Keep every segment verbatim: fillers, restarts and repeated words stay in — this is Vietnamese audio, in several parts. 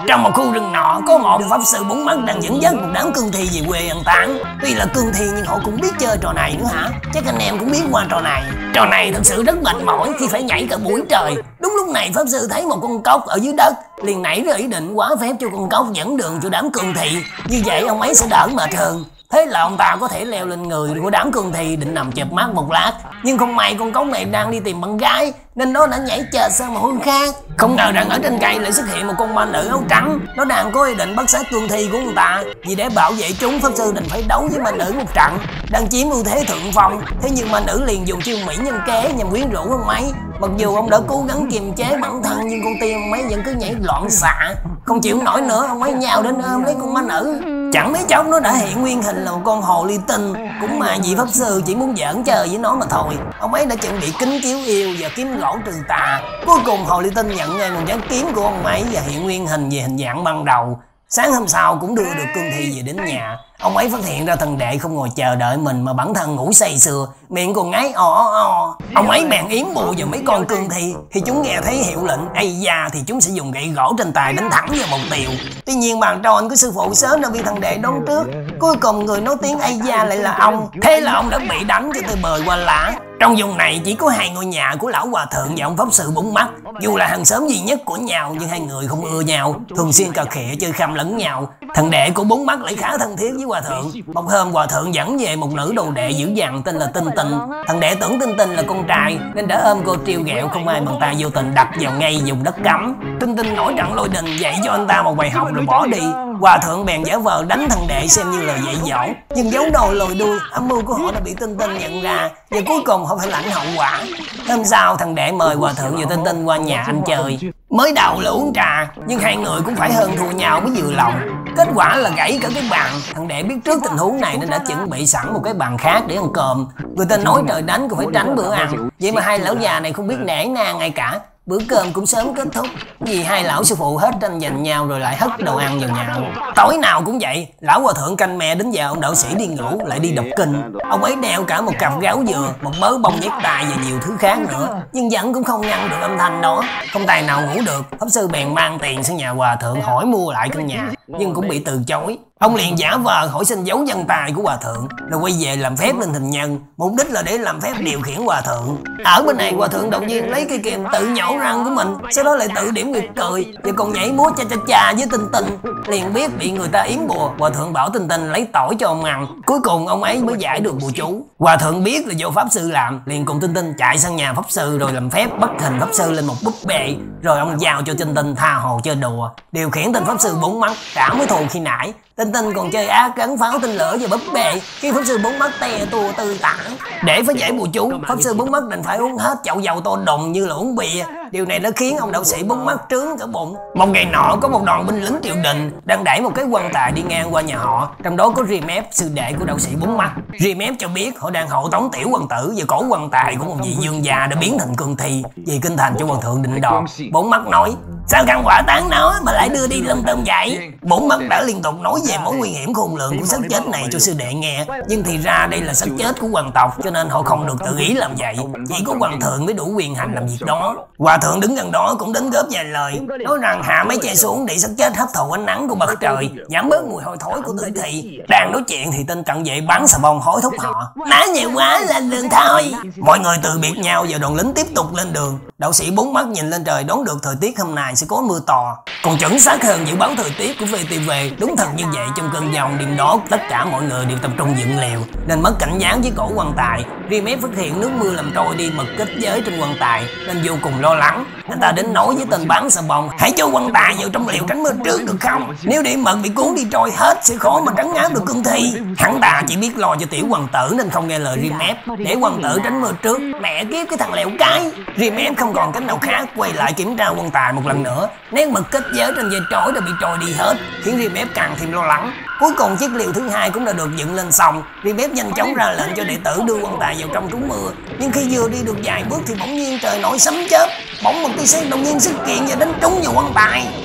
Trong một khu rừng nọ có một pháp sư bốn mắt đang dẫn dắt một đám cương thi về quê ăn táng. Tuy là cương thi nhưng họ cũng biết chơi trò này nữa hả? Chắc anh em cũng biết qua trò này. Trò này thật sự rất mệt mỏi khi phải nhảy cả buổi trời. Đúng lúc này pháp sư thấy một con cóc ở dưới đất, liền nảy ra ý định quá phép cho con cóc dẫn đường cho đám cương thi. Như vậy ông ấy sẽ đỡ mệt hơn. Thế là ông ta có thể leo lên người của đám cương thi định nằm chợp mắt một lát. Nhưng không may con cóc này đang đi tìm bạn gái nên nó đã nhảy chệch sang một hướng khác. Không ngờ rằng ở trên cây lại xuất hiện một con ma nữ áo trắng. Nó đang có ý định bắt sát cương thi của ông ta. Vì để bảo vệ chúng, pháp sư định phải đấu với ma nữ một trận. Đang chiếm ưu thế thượng phong, thế nhưng ma nữ liền dùng chiêu mỹ nhân kế nhằm quyến rũ ông ấy. Mặc dù ông đã cố gắng kiềm chế bản thân nhưng con tim ông ấy vẫn cứ nhảy loạn xạ. Không chịu nổi nữa, ông ấy nhào đến ôm lấy con ma nữ. Chẳng mấy chốc nó đã hiện nguyên hình là một con hồ ly tinh. Cũng mà vị pháp sư chỉ muốn giỡn chơi với nó mà thôi. Ông ấy đã chuẩn bị kính chiếu yêu và kiếm gỗ trừ tà. Cuối cùng hồ ly tinh nhận ngay một nhát kiếm của ông ấy và hiện nguyên hình về hình dạng ban đầu. Sáng hôm sau cũng đưa được cương thi về đến nhà. Ông ấy phát hiện ra thần đệ không ngồi chờ đợi mình mà bản thân ngủ say sưa, miệng còn ngáy o o. Ông ấy bèn yếm bù vào mấy con cương thi. Khi chúng nghe thấy hiệu lệnh ây da thì chúng sẽ dùng gậy gỗ trên tay đánh thẳng vào một tiều. Tuy nhiên bàn tròn của sư phụ sớm đã bị thần đệ đón trước. Cuối cùng người nói tiếng ây da lại là ông. Thế là ông đã bị đánh cho tới bời qua lã. Trong vùng này chỉ có hai ngôi nhà của lão hòa thượng và ông pháp sư bốn mắt. Dù là hàng xóm duy nhất của nhau nhưng hai người không ưa nhau, thường xuyên cà khịa chơi khăm lẫn nhau. Thần đệ của bốn mắt lại khá thân thiết với hòa thượng. Một hôm hòa thượng dẫn về một nữ đồ đệ dữ dằn tên là Tinh Tinh. Thần đệ tưởng Tinh Tinh là con trai nên đã ôm cô trêu ghẹo, không ai bằng ta vô tình đập vào ngay vùng đất cấm. Tinh Tinh nổi trận lôi đình dạy cho anh ta một bài học rồi bỏ đi. Hòa thượng bèn giả vờ đánh thần đệ xem như là dạy dỗ, nhưng giấu đầu lòi đuôi, âm mưu của họ đã bị Tinh Tinh nhận ra và cuối cùng họ phải lãnh hậu quả. Hôm sau thần đệ mời hòa thượng và Tinh Tinh qua nhà anh chơi. Mới đầu là uống trà nhưng hai người cũng phải hơn thua nhau mới vừa lòng. Kết quả là gãy cả cái bàn. Thằng đệ biết trước tình huống này nên đã chuẩn bị sẵn một cái bàn khác để ăn cơm. Người ta nói trời đánh cũng phải tránh bữa ăn, vậy mà hai lão già này không biết nể nang ngay cả. Bữa cơm cũng sớm kết thúc vì hai lão sư phụ hết tranh giành nhau rồi lại hất đồ ăn vào nhau. Tối nào cũng vậy, lão hòa thượng canh me đến giờ ông đạo sĩ đi ngủ lại đi đọc kinh. Ông ấy đeo cả một cặp gáo dừa, một mớ bông nhét tai và nhiều thứ khác nữa, nhưng vẫn cũng không ngăn được âm thanh đó. Không tài nào ngủ được, pháp sư bèn mang tiền sang nhà hòa thượng hỏi mua lại căn nhà, nhưng cũng bị từ chối. Ông liền giả vờ hỏi xin dấu vân tay của hòa thượng rồi quay về làm phép lên hình nhân, mục đích là để làm phép điều khiển hòa thượng. Ở bên này hòa thượng đột nhiên lấy cây kìm tự nhổ răng của mình, sau đó lại tự điểm nguyệt cười và còn nhảy múa cha cha cha với Tinh Tinh. Liền biết bị người ta yếm bùa, hòa thượng bảo Tinh Tinh lấy tỏi cho ông ăn. Cuối cùng ông ấy mới giải được bùa chú. Hòa thượng biết là do pháp sư làm, liền cùng Tinh Tinh chạy sang nhà pháp sư rồi làm phép bắt hình pháp sư lên một búp bê, rồi ông giao cho Tinh Tinh tha hồ chơi đùa, điều khiển tên pháp sư bốn mắt cả mới thù khi nãy. Tinh Tinh còn chơi ác gắn pháo tên lửa và búp bê khi pháp sư bốn mắt te tua tư tả. Để phá giải bùa chú, pháp sư bốn mắt đành phải uống hết chậu dầu to đùng như là uống bia. Điều này đã khiến ông đạo sĩ bốn mắt trướng cả bụng. Một ngày nọ có một đoàn binh lính triều đình đang đẩy một cái quan tài đi ngang qua nhà họ, trong đó có Rimep, sư đệ của đạo sĩ bốn mắt. Rimep cho biết họ đang hộ tống tiểu hoàng tử và cổ quan tài của một vị dương già đã biến thành cương thi vì kinh thành cho hoàng thượng định đoạt. Bốn mắt nói: sao căn quả tán nó mà lại đưa đi lâm tôm vậy? Bốn mắt đã liên tục nói về mối nguy hiểm khôn lường của xác chết này cho sư đệ nghe, nhưng thì ra đây là xác chết của hoàng tộc cho nên họ không được tự ý làm vậy, chỉ có hoàng thượng mới đủ quyền hành làm việc đó. Hòa thượng đứng gần đó cũng đến góp vài lời, nói rằng hạ mấy chai xuống để xác chết hấp thụ ánh nắng của mặt trời, giảm bớt mùi hôi thối của tử thi. Đang nói chuyện thì tên cận vệ bắn xà bông hối thúc họ: nói nhiều quá lên đường thôi. Mọi người từ biệt nhau và đoàn lính tiếp tục lên đường. Đạo sĩ bốn mắt nhìn lên trời đoán được thời tiết hôm nay sẽ có mưa to, còn chuẩn xác hơn dự báo thời tiết của vê tê vê. Đúng thật như vậy, trong cơn giông đêm đó tất cả mọi người đều tập trung dựng lều nên mất cảnh giác với cổ quan tài. Rimep phát hiện nước mưa làm trôi đi mật kết giới trên quan tài nên vô cùng lo lắng. Anh ta đến nói với tên bán xà bông: hãy cho quan tài vào trong lều tránh mưa trước được không? Nếu để mật bị cuốn đi trôi hết sẽ khó mà trấn áp được cương thi. Hắn ta chỉ biết lo cho tiểu hoàng tử nên không nghe lời Rimep, để hoàng tử tránh mưa trước. Mẹ kiếp cái thằng lẹo cái! Rimep không còn cách nào khác, quay lại kiểm tra quan tài một lần nữa. Nét mật kết giới trên dây trói đã bị trôi đi hết, khiến Rimep càng thêm lo lắng. Cuối cùng chiếc liều thứ hai cũng đã được dựng lên xong. Rimep nhanh chóng ra lệnh cho đệ tử đưa quan tài vào trong trú mưa, nhưng khi vừa đi được vài bước thì bỗng nhiên trời nổi sấm chớp, bỗng một tia sét đột nhiên xuất hiện và đánh trúng vào quan tài.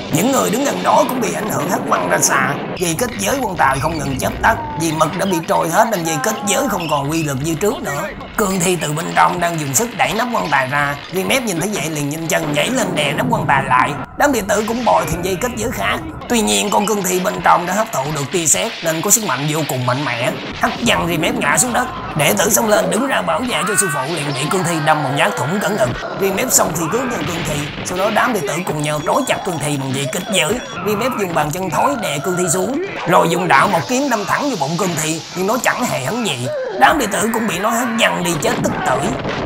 Những người đứng gần đó cũng bị ảnh hưởng hất văng ra xa. Dây kết giới quan tài không ngừng chớp tắt, vì mực đã bị trôi hết nên dây kết giới không còn uy lực như trước nữa. Cương Thi từ bên trong đang dùng sức đẩy nắp quan tài ra. Remap nhìn thấy vậy liền nhanh chân nhảy lên đè nắp quan tài lại. Đám đệ tử cũng bồi thêm dây kết giới khác. Tuy nhiên con Cương Thi bên trong đã hấp thụ được tia sét nên có sức mạnh vô cùng mạnh mẽ, hất văng Remap ngã xuống đất. Đệ tử xông lên đứng ra bảo vệ cho sư phụ liền bị Cương Thi đâm một nhát thủng cẩn ngực. Remap xong thì cướp lên Cương Thi, sau đó đám đệ tử cùng nhau trói chặt Cương Thi bằng dây kết giới. Remap dùng bàn chân thối đè Cương Thi xuống, rồi dùng đạo một kiếm đâm thẳng vào bụng Cương Thi, nhưng nó chẳng hề hấn gì. Đám đệ tử cũng bị nó hất văng đi chết tức tưởi.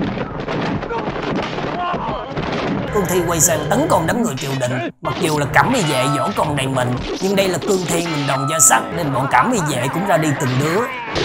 Cương Thi quay sang tấn công đám người triều đình. Mặc dù là Cẩm Y vệ võ công đầy mình, nhưng đây là Cương Thi mình đồng gia sắt nên bọn Cẩm Y vệ cũng ra đi từng đứa.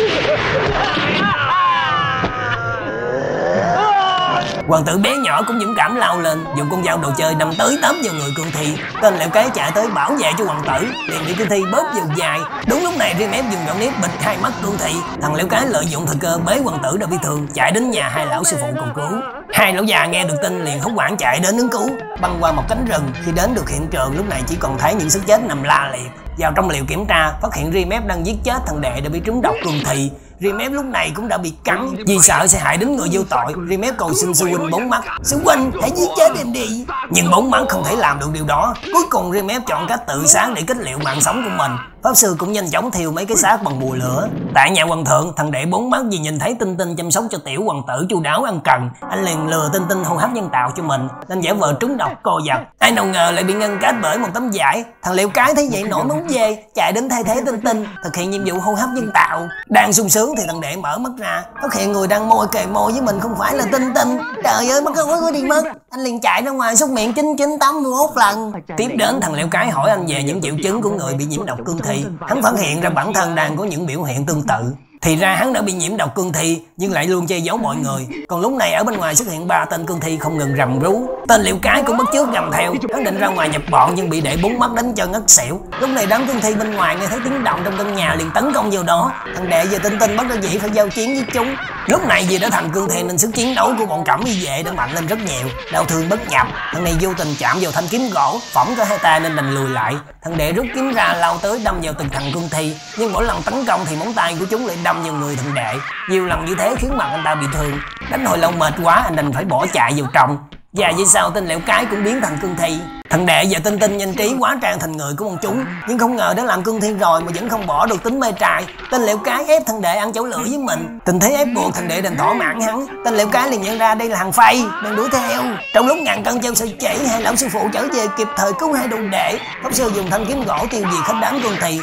Hoàng tử bé nhỏ cũng dũng cảm lao lên, dùng con dao đồ chơi đâm tới tóm vào người Cương Thi. Tên lẹo cái chạy tới bảo vệ cho hoàng tử, liền bị Cương Thi bóp vào dài. Đúng lúc này Remap dùng gọng nếp bịt hai mắt Cương Thi. Thằng lẹo cái lợi dụng thời cơ bế hoàng tử đã bị thương, chạy đến nhà hai lão sư phụ cầu cứu. Hai lão già nghe được tin liền hốt hoảng chạy đến ứng cứu. Băng qua một cánh rừng, khi đến được hiện trường lúc này chỉ còn thấy những xác chết nằm la liệt. Vào trong liều kiểm tra, phát hiện Remap đang giết chết thằng đệ đã bị trúng độc Cương Thi. Remap lúc này cũng đã bị cắn, vì sợ sẽ hại đến người vô tội. Remap cầu xin sư huynh bốn mắt: sư huynh hãy giết chết em đi. Nhưng bốn mắt không thể làm được điều đó. Cuối cùng Remap chọn cách tự sát để kết liễu mạng sống của mình. Pháp sư cũng nhanh chóng thiêu mấy cái xác bằng bùa lửa. Tại nhà hoàng thượng, thằng đệ bốn mắt vì nhìn thấy Tinh Tinh chăm sóc cho tiểu hoàng tử chu đáo ân cần, anh liền lừa Tinh Tinh hô hấp nhân tạo cho mình, nên giả vờ trúng độc co giật. Ai nào ngờ lại bị ngăn cách bởi một tấm vải. Thằng lẹo cái thấy vậy nổi máu về, chạy đến thay thế Tinh Tinh thực hiện nhiệm vụ hô hấp nhân tạo. Đang sung sướng thì thằng đệ mở mắt ra, phát hiện người đang môi kề môi với mình không phải là Tinh Tinh. Trời ơi, mắt có đi mất. Anh liền chạy ra ngoài xúc miệng chín chín tám mươi mốt lần. Tiếp đến thằng lẹo cái hỏi anh về những triệu chứng của người bị nhiễm độc Cương Thi. Hắn phát hiện ra bản thân đang có những biểu hiện tương tự. Thì ra hắn đã bị nhiễm độc Cương Thi nhưng lại luôn che giấu mọi người. Còn lúc này ở bên ngoài xuất hiện ba tên Cương Thi không ngừng rầm rú. Tên lẹo cái cũng bắt chước gầm theo. Hắn định ra ngoài nhập bọn nhưng bị đệ bốn mắt đánh cho ngất xỉu. Lúc này đám Cương Thi bên ngoài nghe thấy tiếng động trong căn nhà liền tấn công vào đó. Thằng đệ và Tinh Tinh bắt đầu dĩ phải giao chiến với chúng. Lúc này vì đã thành Cương Thi nên sức chiến đấu của bọn Cẩm Y vệ đã mạnh lên rất nhiều, đau thương bất nhập. Thằng này vô tình chạm vào thanh kiếm gỗ, phỏng cả hai tay nên đành lùi lại. Thằng đệ rút kiếm ra lao tới đâm vào từng thằng Cương Thi, nhưng mỗi lần tấn công thì móng tay của chúng lại đâm vào người thằng đệ. Nhiều lần như thế khiến mặt anh ta bị thương. Đánh hồi lâu mệt quá, anh đành phải bỏ chạy vào trong. Và về sau tên lẹo cái cũng biến thành Cương Thi. Thằng đệ và Tinh Tinh nhanh trí hóa trang thành người của bọn chúng, nhưng không ngờ đã làm Cương Thi rồi mà vẫn không bỏ được tính mê trai. Tên lẹo cái ép thằng đệ ăn chảo lửa với mình. Tình thế ép buộc thằng đệ đành thỏa mãn hắn. Tên lẹo cái liền nhận ra đây là thằng Phay đang đuổi theo. Trong lúc ngàn cân treo sợi chỉ, hai lão sư phụ trở về kịp thời cứu hai đồ đệ. Pháp sư dùng thanh kiếm gỗ tiêu diệt hết đám Cương Thi.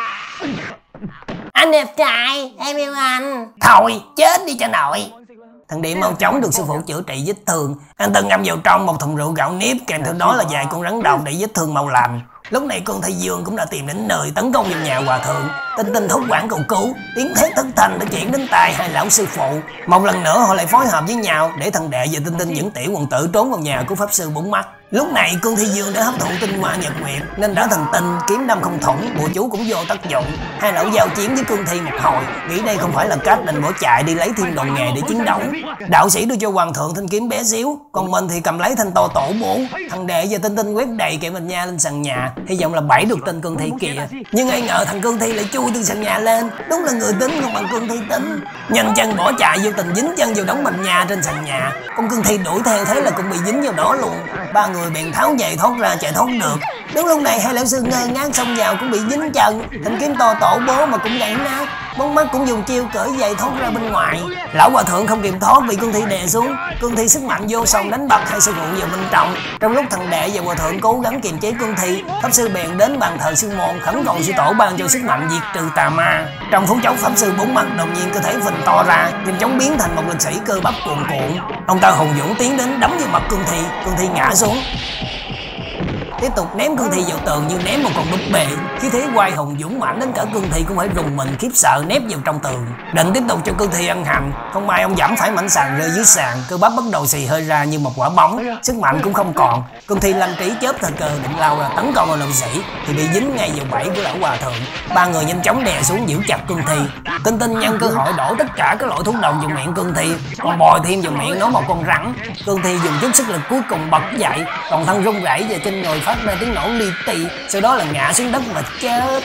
Anh đẹp trai, em yêu anh. Thôi chết đi cho nội. Thằng đệ mau chóng được sư phụ chữa trị vết thương. Anh ta ngâm vào trong một thùng rượu gạo nếp, kèm theo đó là vài con rắn độc để vết thương mau lành. Lúc này con Thầy Dương cũng đã tìm đến nơi tấn công vào nhà hòa thượng. Tinh Tinh thốt quảng cầu cứu, tiếng thét thất thanh đã chuyển đến tai hai lão sư phụ. Một lần nữa họ lại phối hợp với nhau để thằng đệ và Tinh Tinh dẫn tiểu hoàng tử trốn vào nhà của pháp sư bốn mắt. Lúc này Cương Thi Dương đã hấp thụ tinh hoa nhật nguyệt nên đã thành tinh, kiếm đâm không thủng, bùa chú cũng vô tác dụng. Hai lão giao chiến với Cương Thi một hồi, nghĩ đây không phải là cách đành bỏ chạy đi lấy thêm đồ nghề để chiến đấu. Đạo sĩ đưa cho hoàng thượng thanh kiếm bé xíu, còn mình thì cầm lấy thanh to tổ bố. Thằng đệ và Tinh Tinh quét đầy kẹo mình nha lên sàn nhà, hy vọng là bẫy được tên Cương Thi kìa. Nhưng ai ngờ thằng Cương Thi lại chui từ sàn nhà lên, đúng là người tính không bằng Cương Thi tính. Nhanh chân bỏ chạy, vô tình dính chân vào đống mình nha trên sàn nhà. Con Cương Thi đuổi theo thế là cũng bị dính vào đó luôn. Ba người bèn tháo giày thoát ra chạy thoát được. Đúng lúc này hai lão sư ngơ ngác xông vào cũng bị dính chân, thanh kiếm to tổ bố mà cũng gãy nát. Bốn mắt cũng dùng chiêu cởi giày thoát ra bên ngoài. Lão hòa thượng không kịp thoát bị Cương Thi đè xuống. Cương Thi sức mạnh vô song đánh bật hai sư phụ vào bên trong. Trong lúc thằng đệ và hòa thượng cố gắng kiềm chế Cương Thi, pháp sư bèn đến bàn thờ sư môn khẩn cầu sư tổ ban cho sức mạnh diệt trừ tà ma. Trong phút chốc pháp sư bốn mắt đột nhiên cơ thể phình to ra, nhanh chóng biến thành một lực sĩ cơ bắp cuồn cuộn. Ông ta hùng dũng tiến đến đấm vào mặt Cương Thi. Cương Thi ngã xuống. Tiếp tục ném Cương Thi vào tường như ném một con búp bê. Khí thế quay hùng dũng mãnh đến cả Cương Thi cũng phải rùng mình khiếp sợ nép vào trong tường. Định tiếp tục cho Cương Thi ăn hành, không may ông giẫm phải mảnh sàn rơi dưới sàn, cơ bắp bắt đầu xì hơi ra như một quả bóng, sức mạnh cũng không còn. Cương Thi lanh trí chớp thời cơ định lao ra tấn công vào lực sĩ thì bị dính ngay vào bẫy của lão hòa thượng. Ba người nhanh chóng đè xuống giữ chặt Cương Thi. Tinh Tinh nhân cơ hội đổ tất cả các loại thuốc độc vào miệng Cương Thi, còn bòi thêm vào miệng nó một con rắn. Cương Thi dùng chút sức lực cuối cùng bật dậy, toàn thân run rẩy và trên người pháp phát ra tiếng nổ li ti, sau đó là ngã xuống đất mà chết.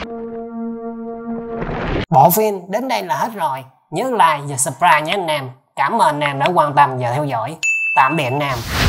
Bộ phim đến đây là hết rồi. Nhớ like và subscribe nhé anh em. Cảm ơn anh em đã quan tâm và theo dõi. Tạm biệt anh em.